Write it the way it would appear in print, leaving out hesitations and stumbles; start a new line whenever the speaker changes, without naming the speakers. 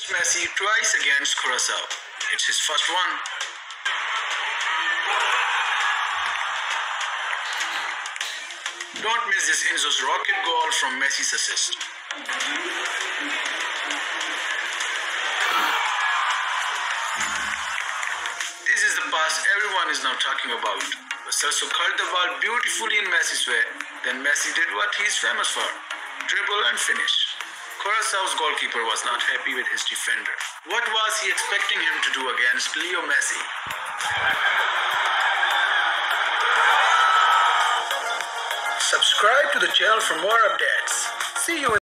Messi twice against Curacao. It's his first one. Don't miss this Enzo's rocket goal from Messi's assist. This is the pass everyone is now talking about. Celso cut the ball beautifully in Messi's way. Then Messi did what he's famous for: dribble and finish. Curaçao's goalkeeper was not happy with his defender. What was he expecting him to do against Leo Messi? Subscribe to the channel for more updates. See you in